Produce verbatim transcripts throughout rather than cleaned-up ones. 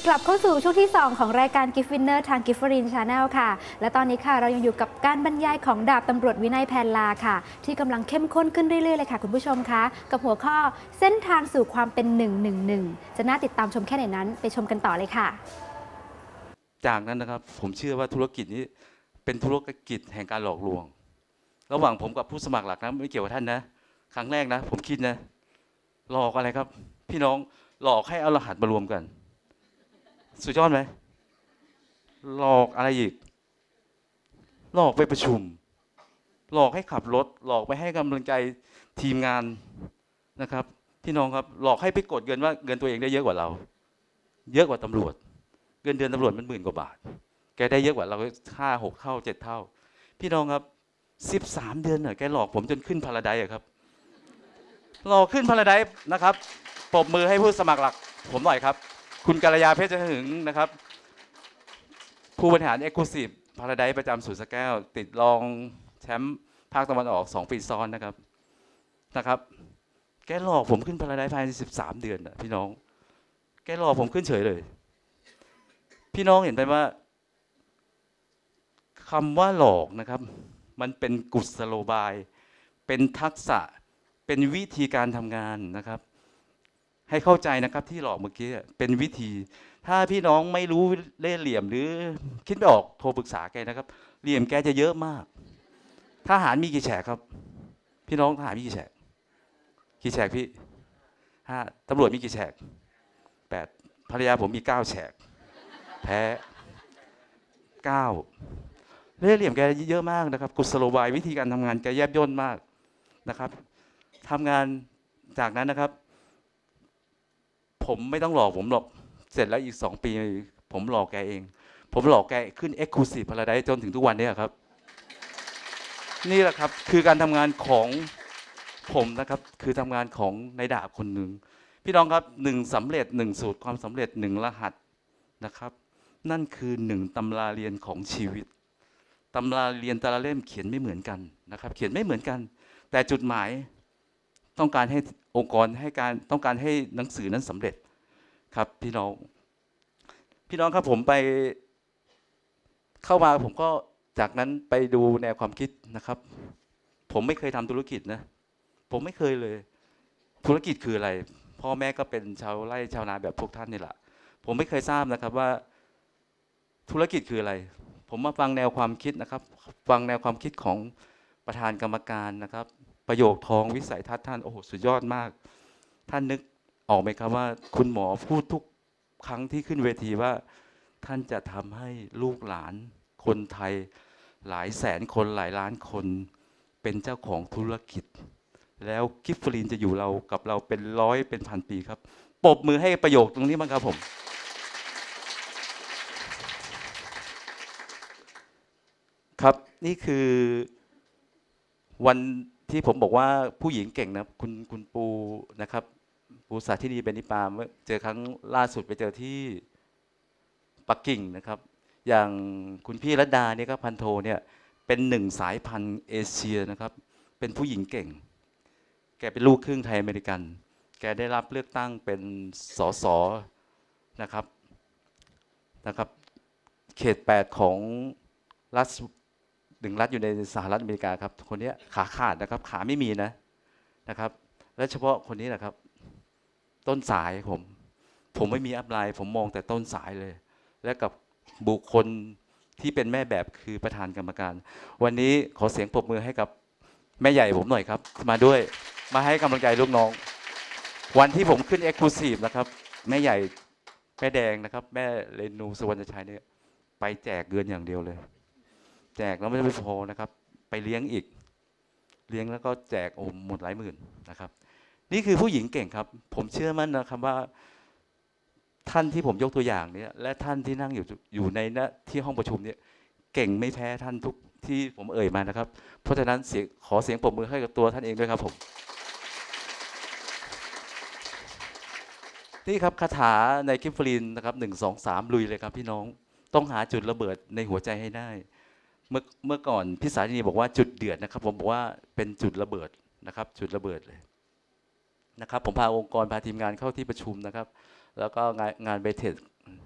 กลับเข้าสู่ช่วงที่สองของรายการ Gift Winner ทาง Giffrin Channel ค่ะและตอนนี้ค่ะเรายังอยู่กับการบรรยายของดาบตำรวจวินัยแพนลาค่ะที่กำลังเข้มข้นขึ้นเรื่อยๆเลยค่ะคุณผู้ชมคะกับหัวข้อเส้นทางสู่ความเป็นหนึ่งหนึ่งหนึ่งจะน่าติดตามชมแค่ไหนนั้นไปชมกันต่อเลยค่ะจากนั้นนะครับผมเชื่อว่าธุรกิจนี้เป็นธุรกิจแห่งการหลอกลวงระหว่างผมกับผู้สมัครหลักนะไม่เกี่ยวกับท่านนะครั้งแรกนะผมคิดนะหลอกอะไรครับพี่น้องหลอกให้เอารหัสมารวมกันสุดยอดไหมหลอกอะไรอีกหลอกไปประชุมหลอกให้ขับรถหลอกไปให้กำลังใจทีมงานนะครับพี่น้องครับหลอกให้ไปกดเงินว่าเงินตัวเองได้เยอะกว่าเราเยอะกว่าตำรวจเงินเดือนตำรวจมันหมื่นกว่าบาทแกได้เยอะกว่าเราห้าหกเท่าเจ็ดเท่าพี่น้องครับสิบสามเดือนน่ะแกหลอกผมจนขึ้นพาราไดซ์ครับหลอกขึ้นพาราไดซ์นะครับปรบมือให้ผู้สมัครหลักผมหน่อยครับคุณกัลยาเพชรหึงนะครับผู้บริหาร Exclusive Paradise ประจำสวนสระแก้วติดรองแชมป์ภาคตะวันออกสองปีซ้อนนะครับนะครับแกหลอกผมขึ้น Paradise ภายในสิบสามเดือนนะพี่น้องแกหลอกผมขึ้นเฉยเลยพี่น้องเห็นไหมว่าคำว่าหลอกนะครับมันเป็นกุศโลบายเป็นทักษะเป็นวิธีการทำงานนะครับให้เข้าใจนะครับที่หลอกเมื่อกี้เป็นวิธีถ้าพี่น้องไม่รู้เล่ห์เหลี่ยมหรือคิดไม่ออกโทรปรึกษาแกนะครับเหลี่ยมแกจะเยอะมากทหารมีกี่แฉกครับพี่น้องทหารมีกี่แฉกกี่แฉกพี่ห้าตำรวจมีกี่แฉกแปดภรรยาผมมีเก้าแฉกแพ้เก้าเล่ห์เหลี่ยมแกเยอะมากนะครับกุศโลบายวิธีการทำงานแกแยบยลมากนะครับทำงานจากนั้นนะครับผมไม่ต้องหลอกผมหรอกเสร็จแล้วอีกสองปีผมหลอกแกเองผมหลอกแกขึ้น Exclusive Paradise จนถึงทุกวันนี้ครับนี่แหละครับคือการทำงานของผมนะครับคือทำงานของนายดาบคนหนึ่งพี่น้องครับหนึ่งสำเร็จหนึ่งสูตรความสำเร็จหนึ่งรหัสนะครับนั่นคือหนึ่งตำราเรียนของชีวิตตำราเรียนแต่ละเล่มเขียนไม่เหมือนกันนะครับเขียนไม่เหมือนกันแต่จุดหมายต้องการให้องค์กรให้การต้องการให้หนังสือนั้นสำเร็จครับพี่น้องพี่น้องครับผมไปเข้ามาผมก็จากนั้นไปดูแนวความคิดนะครับผมไม่เคยทำธุรกิจนะผมไม่เคยเลยธุรกิจคืออะไรพ่อแม่ก็เป็นชาวไร่ชาวนาแบบพวกท่านนี่แหละผมไม่เคยทราบนะครับว่าธุรกิจคืออะไรผมมาฟังแนวความคิดนะครับฟังแนวความคิดของประธานกรรมการนะครับประโยคทองวิสัยทัศน์ท่านโอ้โหสุดยอดมากท่านนึกออกไหมครับว่าคุณหมอพูดทุกครั้งที่ขึ้นเวทีว่าท่านจะทำให้ลูกหลานคนไทยหลายแสนคนหลายล้านคนเป็นเจ้าของธุรกิจแล้วกิฟฟรีนจะอยู่เรากับเราเป็นร้อยเป็นพันปีครับปรบมือให้ประโยคตรงนี้บ้างครับผมครับนี่คือวันที่ผมบอกว่าผู้หญิงเก่งนะคุณคุณปูนะครับปูสาธินีเบนิปาเมื่อเจอครั้งล่าสุดไปเจอที่ปักกิ่งนะครับอย่างคุณพี่รัตดาเนี่ยก็พันโทเนี่ยเป็นหนึ่งสายพันธุ์เอเชียนะครับเป็นผู้หญิงเก่งแกเป็นลูกครึ่งไทยอเมริกันแกได้รับเลือกตั้งเป็นสสนะครับนะครับเขตแปดของรัฐหนึ่งรัฐอยู่ในสหรัฐอเมริกาครับคนนี้ขาขาดนะครับขาไม่มีนะนะครับและเฉพาะคนนี้นะครับต้นสายผมผมไม่มีอัพไลน์ผมมองแต่ต้นสายเลยและกับบุคคลที่เป็นแม่แบบคือประธานกรรมการวันนี้ขอเสียงปรบมือให้กับแม่ใหญ่ผมหน่อยครับมาด้วยมาให้กำลังใจลูกน้องวันที่ผมขึ้น Exclusive นะครับแม่ใหญ่แม่แดงนะครับแม่เรนูสุวรรณชัยเนี่ยไปแจกเงินอย่างเดียวเลยแจกแล้วไม่ได้พอนะครับไปเลี้ยงอีกเลี้ยงแล้วก็แจกโอ้หมดหลายหมื่นนะครับนี่คือผู้หญิงเก่งครับผมเชื่อมั่นนะครับว่าท่านที่ผมยกตัวอย่างนี้และท่านที่นั่งอยู่อยู่ในที่ห้องประชุมนี้เก่งไม่แพ้ท่านทุกที่ผมเอ่ยมานะครับเพราะฉะนั้นขอเสียงปรบมือให้กับตัวท่านเองด้วยครับผมนี่ครับคาถาในกิฟฟรีนนะครับหนึ่งสองสามลุยเลยครับพี่น้องต้องหาจุดระเบิดในหัวใจให้ได้เมื่อเมื่อก่อนพี่สาธินีบอกว่าจุดเดือดนะครับผมบอกว่าเป็นจุดระเบิดนะครับจุดระเบิดเลยนะครับผมพาองค์กรพาทีมงานเข้าที่ประชุมนะครับแล้วก็งานงานเบเทส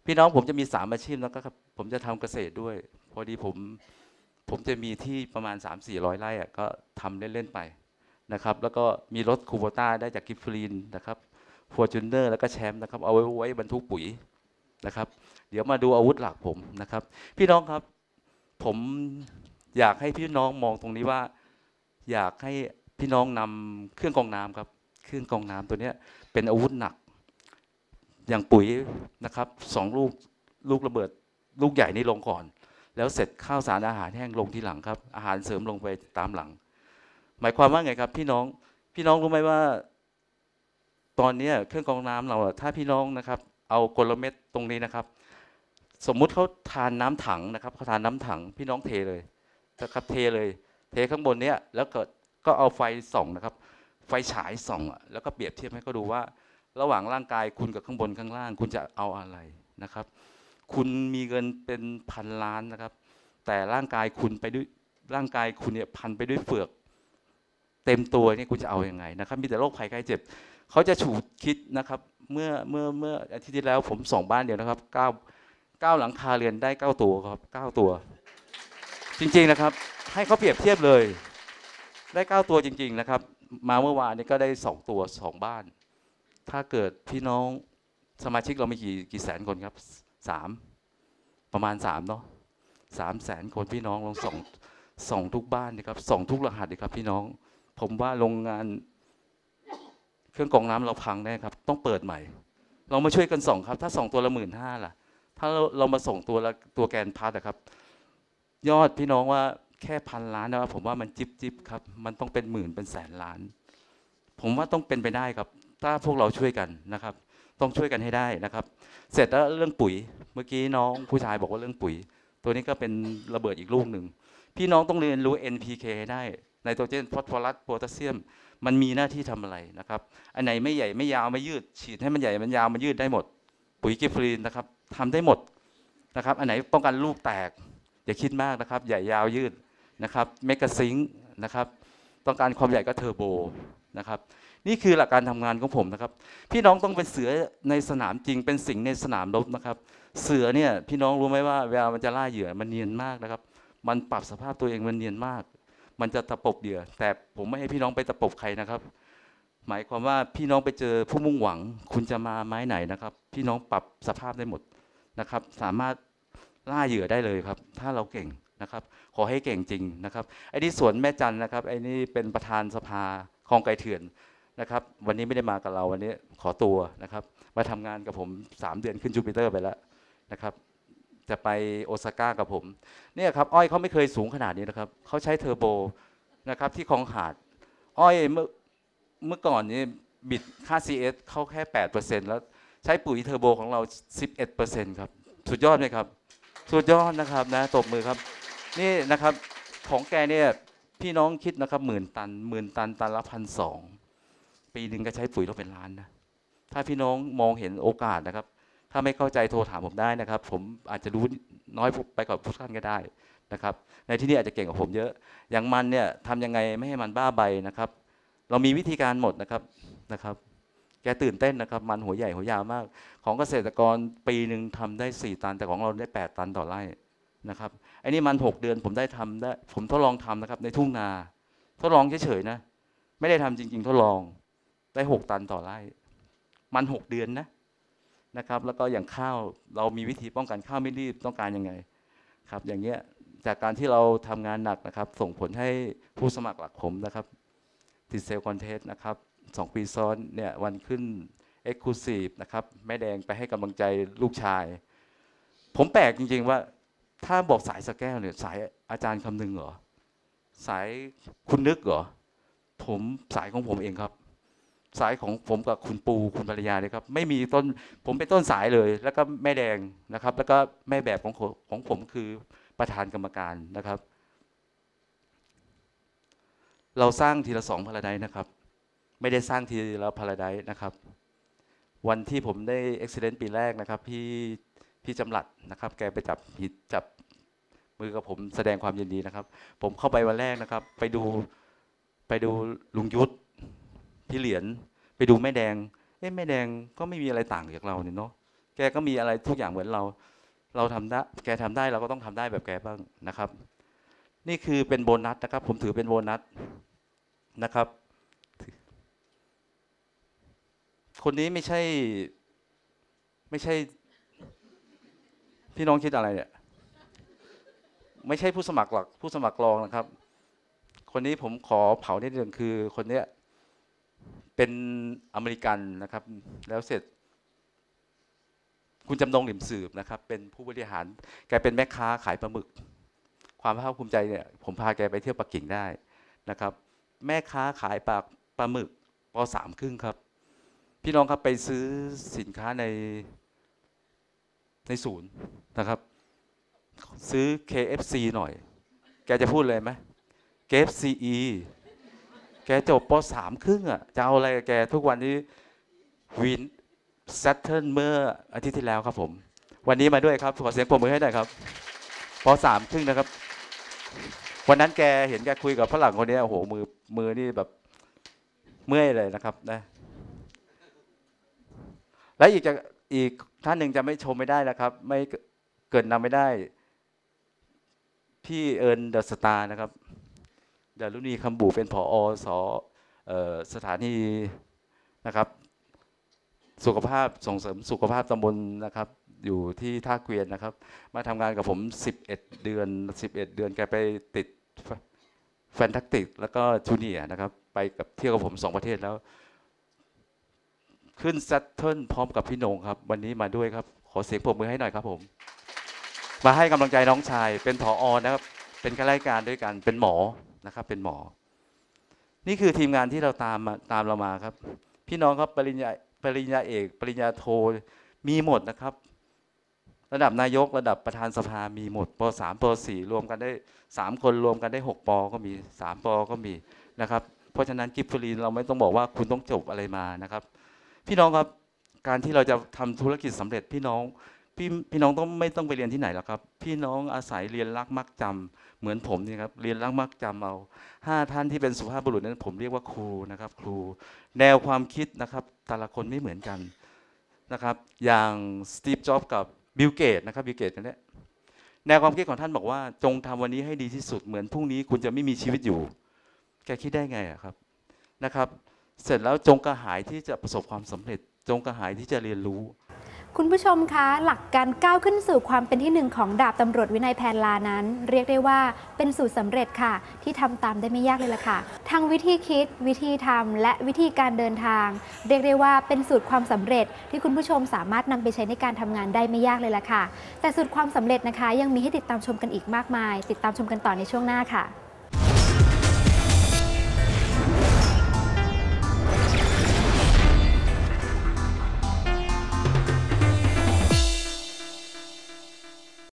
พี่น้องผมจะมีสามอาชีพนะครับผมจะทำเกษตรด้วยพอดีผมผมจะมีที่ประมาณ สามสี่ร้อย ไร่อะก็ทำเล่นๆไปนะครับแล้วก็มีรถคูโบต้าได้จากกิฟฟรีนนะครับฟอร์จูเนอร์แล้วก็แชมป์นะครับเอาไว้ไว้บรรทุกปุ๋ยนะครับเดี๋ยวมาดูอาวุธหลักผมนะครับพี่น้องครับผมอยากให้พี่น้องมองตรงนี้ว่าอยากให้พี่น้องนำเครื่องกรองน้ำครับเครื่องกรองน้ำตัวเนี้ยเป็นอาวุธหนักอย่างปุ๋ยนะครับสองลูกลูกระเบิดลูกใหญ่นี่ลงก่อนแล้วเสร็จข้าวสารอาหารแห้งลงทีหลังครับอาหารเสริมลงไปตามหลังหมายความว่าไงครับพี่น้องพี่น้องรู้ไหมว่าตอนนี้เครื่องกรองน้ำเราถ้าพี่น้องนะครับเอากลเม็ดตรงนี้นะครับสมมุติเขาทานน้ำถังนะครับเขาทานน้ำถังพี่น้องเทเลยนะครับเทเลยเทข้างบนเนี้ยแล้วก็ก็เอาไฟส่องนะครับไฟฉายส่องแล้วก็เปรียบเทียบให้เขาดูว่าระหว่างร่างกายคุณกับข้างบนข้างล่างคุณจะเอาอะไรนะครับคุณมีเงินเป็นพันล้านนะครับแต่ร่างกายคุณไปด้วยร่างกายคุณเนี่ยพันไปด้วยเฟือกเต็มตัวนี่คุณจะเอาอยัางไงนะครับมีแต่โรคภัยไข้เจ็บเขาจะฉูดคิดนะครับเมื่อเมื่อเมื่ออาทิตย์ที่แล้วผมส่องบ้านเดียวนะครับเก้าเก้าหลังคาเรือนได้เก้าตัวครับเก้าตัวจริงๆนะครับให้เขาเปรียบเทียบเลยได้เก้าตัวจริงๆนะครับมาเมื่อวานนี้ก็ได้สองตัวสองบ้านถ้าเกิดพี่น้องสมาชิกเรามีกี่กี่แสนคนครับสามประมาณสามเนาะสามแสนคนพี่น้องลองส่องส่องทุกบ้านนะครับส่องทุกรหัสเลยครับพี่น้องผมว่าโรงงานเครื่องกรองน้ำเราพังแน่ครับต้องเปิดใหม่เรามาช่วยกันส่องครับถ้าส่องตัวละหมื่นห้าล่ะถ้าเราเรามาส่งตัวละตัวแกนพาร์ตครับยอดพี่น้องว่าแค่พันล้านนะผมว่ามันจิบจิบครับมันต้องเป็นหมื่นเป็นแสนล้านผมว่าต้องเป็นไปได้ครับถ้าพวกเราช่วยกันนะครับต้องช่วยกันให้ได้นะครับเสร็จแล้วเรื่องปุ๋ยเมื่อกี้น้องผู้ชายบอกว่าเรื่องปุ๋ยตัวนี้ก็เป็นระเบิดอีกลูกหนึ่งพี่น้องต้องเรียนรู้ เอ็น พี เค ให้ได้ไนโตรเจนฟอสฟอรัสโพแทสเซียมมันมีหน้าที่ทำอะไรนะครับอันไหนไม่ใหญ่ไม่ยาวไม่ยืดฉีดให้มันใหญ่มันยาวมันยืดได้หมดปุ๋ยกิฟฟรีนนะครับทำได้หมดนะครับอันไหนป้องกันลูกแตกอย่าคิดมากนะครับใหญ่ยาวยืดนะครับเมกะซิงค์นะครับต้องการความใหญ่ก็เทอร์โบนะครับนี่คือหลักการทำงานของผมนะครับพี่น้องต้องเป็นเสือในสนามจริงเป็นสิงห์ในสนามรบนะครับเสือเนี่ยพี่น้องรู้ไหมว่าเวลามันจะล่าเหยื่อมันเนียนมากนะครับมันปรับสภาพตัวเองมันเนียนมากมันจะตะปบเหยื่อแต่ผมไม่ให้พี่น้องไปตะปบใครนะครับหมายความว่าพี่น้องไปเจอผู้มุ่งหวังคุณจะมาไม้ไหนนะครับพี่น้องปรับสภาพได้หมดนะครับสามารถล่าเหยื่อได้เลยครับถ้าเราเก่งนะครับขอให้เก่งจริงนะครับไอ้นี่สวนแม่จันนะครับไอ้นี่เป็นประธานสภาคลองไก่เถื่อนนะครับวันนี้ไม่ได้มากับเราวันนี้ขอตัวนะครับมาทำงานกับผมสามเดือนขึ้นจูปิเตอร์ไปแล้วนะครับจะไปโอซาก้ากับผมเนี่ยครับอ้อยเขาไม่เคยสูงขนาดนี้นะครับเขาใช้เทอร์โบนะครับที่คลองหาดอ้อยเมื่อเมื่อก่อนนี้บิดค่า ซี เอส เข้าแค่ แปดเปอร์เซ็นต์ แล้วใช้ปุ๋ยเทอร์โบของเรา สิบเอ็ดเปอร์เซ็นต์ ครับสุดยอดไหมครับสุดยอดนะครับนะตบมือครับนี่นะครับของแกเนี่ยพี่น้องคิดนะครับหมื่นตันหมื่นตันตันละพันสองปีหนึ่งก็ใช้ปุ๋ยเราเป็นล้านนะถ้าพี่น้องมองเห็นโอกาสนะครับถ้าไม่เข้าใจโทรถามผมได้นะครับผมอาจจะรู้น้อยไปกว่าทุกท่านก็ได้นะครับในที่นี้อาจจะเก่งกว่าผมเยอะอย่างมันเนี่ยทำยังไงไม่ให้มันบ้าใบนะครับเรามีวิธีการหมดนะครับนะครับแกตื่นเต้นนะครับมันหัวใหญ่หัวยาวมากของเกษตรกรปีหนึ่งทำได้สี่ตันแต่ของเราได้แปดตันต่อไร่นะครับไอ้นี่มันหกเดือนผมได้ทำได้ผมทดลองทำนะครับในทุ่งนาทดลองเฉยๆนะไม่ได้ทำจริงๆทดลองได้หกตันต่อไร่มันหกเดือนนะนะครับแล้วก็อย่างข้าวเรามีวิธีป้องกันข้าวไม่รีบต้องการยังไงครับอย่างเงี้ยจากการที่เราทำงานหนักนะครับส่งผลให้ผู้สมัครหลักผมนะครับติดเซลล์คอนเทสต์นะครับสองปีซ้อนเนี่ยวันขึ้นเอ็กซ์คลูซีฟนะครับแม่แดงไปให้กำลังใจลูกชายผมแปลกจริงๆว่าถ้าบอกสายสแก้วเนี่ยสายอาจารย์คำนึงเหรอสายคุณนึกเหรอผมสายของผมเองครับสายของผมกับคุณปูคุณภรรยาเลยครับไม่มีต้นผมเป็นต้นสายเลยแล้วก็แม่แดงนะครับแล้วก็แม่แบบของของผมคือประธานกรรมการนะครับเราสร้างทีละสองพาราไดซ์นะครับไม่ได้สร้างทีละพาราไดซ์นะครับวันที่ผมได้เอ็กซิเดนต์ปีแรกนะครับพี่พี่จำหลัดนะครับแกไปจับหิดจับมือกับผมแสดงความยินดีนะครับผมเข้าไปวันแรกนะครับไปดูไปดูลุงยุทธพี่เหรียญไปดูแม่แดงเอ๊ะแม่แดงก็ไม่มีอะไรต่างจากเราเนี่ยเนาะแกก็มีอะไรทุกอย่างเหมือนเรา เราทำได้แกทำได้เราก็ต้องทำได้แบบแกบ้างนะครับ นี่คือเป็นโบนัสนะครับผมถือเป็นโบนัสนะครับคนนี้ไม่ใช่ไม่ใช่พี่น้องคิดอะไรเนี่ยไม่ใช่ผู้สมัครหลักผู้สมัครรองนะครับคนนี้ผมขอเผานิดนึงคือคนเนี้ยเป็นอเมริกันนะครับแล้วเสร็จคุณจำนงหลิมสืบนะครับเป็นผู้บริหารแกเป็นแม่ค้าขายปลาหมึกความภาคภูมิใจเนี่ยผมพาแกไปเที่ยวปักกิ่งได้นะครับแม่ค้าขายปลาปลาหมึกปสามครึ่งครับพี่น้องครับไปซื้อสินค้าในในศูนย์นะครับซื้อ เค เอฟ ซี หน่อยแกจะพูดเลยไหม เค เอฟ ซี อี แกจบปสามครึ่งอ่ะจะเอาอะไรกับแกทุกวันนี้วินแซตเทิลเมื่ออาทิตย์ที่แล้วครับผมวันนี้มาด้วยครับขอเสียงปรบมือให้หน่อยครับปสามครึ่งนะครับวันนั้นแกเห็นแกคุยกับฝรั่งคนนี้โอ้โหมือมือนี่แบบเมื่อยเลยนะครับนะและอีกจะอีกท่านหนึ่งจะไม่ชมไม่ได้นะครับไม่เกิดนำไม่ได้พี่เอิญเดอะสตาร์นะครับดารุณีคำบู่เป็นผอสสถานีนะครับสุขภาพส่งเสริมสุขภาพตำบลนะครับอยู่ที่ท่าเกวียนนะครับมาทำงานกับผมสิบเอ็ดเดือนสิบเอ็ดเดือนแกไปติดแฟนตาสติกแล้วก็จูเนียร์นะครับไปกับเที่ยวกับผมสองประเทศแล้วขึ้นซัตเทิลพร้อมกับพี่นงครับวันนี้มาด้วยครับขอเสียงปรบมือให้หน่อยครับผมมาให้กำลังใจน้องชายเป็นผอนะครับเป็นข้าราชการด้วยกันเป็นหมอนะครับเป็นหมอนี่คือทีมงานที่เราตามมาตามเรามาครับพี่น้องครับปริญญาปริญญาเอกปริญญาโทมีหมดนะครับระดับนายกระดับประธานสภามีหมดปสามปสี่รวมกันได้สามคนรวมกันได้หกปก็มีสามปก็มีนะครับเพราะฉะนั้นกิฟฟรีนเราไม่ต้องบอกว่าคุณต้องจบอะไรมานะครับพี่น้องครับการที่เราจะทำธุรกิจสำเร็จพี่น้องพี่พี่น้องต้องไม่ต้องไปเรียนที่ไหนหรอกครับพี่น้องอาศัยเรียนรักมักจำเหมือนผมนี่ครับเรียนรักมักจำเอาห้าท่านที่เป็นสุภาพบุรุษนั้นผมเรียกว่าครูนะครับครูแนวความคิดนะครับแต่ละคนไม่เหมือนกันนะครับอย่างสตีฟจ็อบส์กับบิลเกตนะครับบิลเกตกันเนี่ยแนวความคิดของท่านบอกว่าจงทำวันนี้ให้ดีที่สุดเหมือนพรุ่งนี้คุณจะไม่มีชีวิตอยู่แกคิดได้ไงอะครับนะครับเสร็จแล้วจงกระหายที่จะประสบความสำเร็จจงกระหายที่จะเรียนรู้คุณผู้ชมคะหลักการก้าวขึ้นสู่ความเป็นที่หนึ่งของดาบตำรวจวินัยแพนลานั้นเรียกได้ว่าเป็นสูตรสำเร็จค่ะที่ทำตามได้ไม่ยากเลยล่ะค่ะทั้งวิธีคิดวิธีทำและวิธีการเดินทางเรียกได้ว่าเป็นสูตรความสำเร็จที่คุณผู้ชมสามารถนำไปใช้ในการทำงานได้ไม่ยากเลยล่ะค่ะแต่สูตรความสำเร็จนะคะยังมีให้ติดตามชมกันอีกมากมายติดตามชมกันต่อในช่วงหน้าค่ะ